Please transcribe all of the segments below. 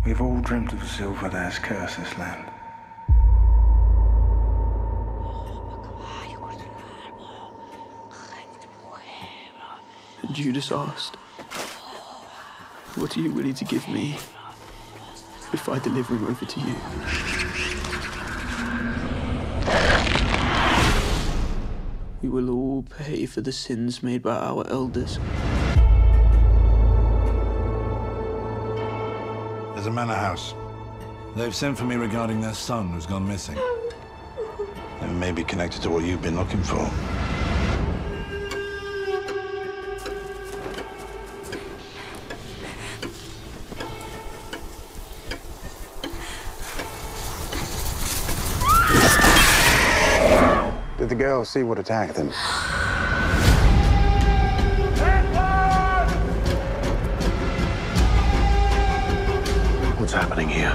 We've all dreamt of silver that has cursed this land. And Judas asked, "What are you willing to give me if I deliver him over to you?" We will all pay for the sins made by our elders. There's a manor house. They've sent for me regarding their son who's gone missing. It may be connected to what you've been looking for. Did the girls see what attacked them? What's happening here?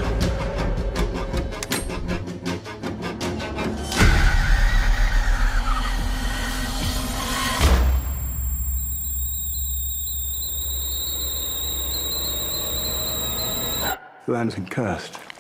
The land's been cursed.